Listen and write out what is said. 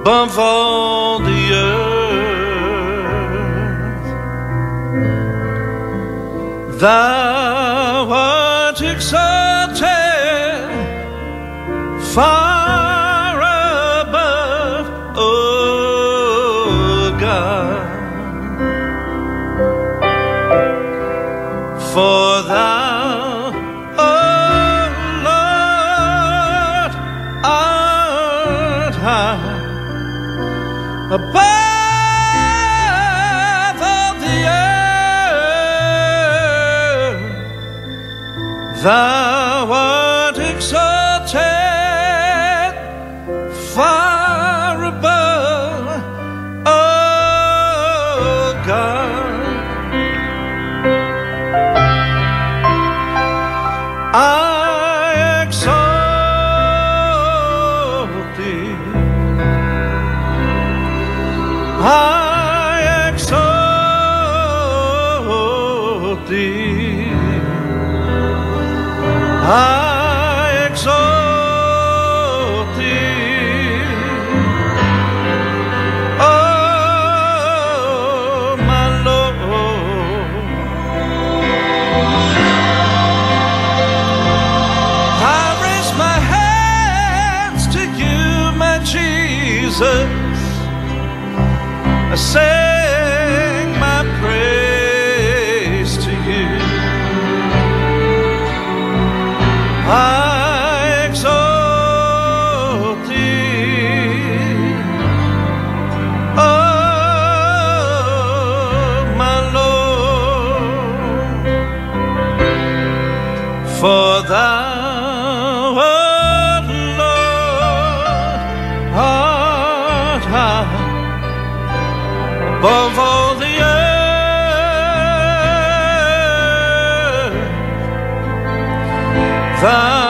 above all the earth. Thou art exalted far above, O God, for thou, O Lord, art high above all the earth. Thou art exalted far above, O God. I exalt thee, I exalt thee, I exalt thee, oh my Lord. I raise my hands to you, my Jesus. I sing my praise to you. I exalt thee, oh my Lord, for thou, oh Lord, art high above all the earth. Thou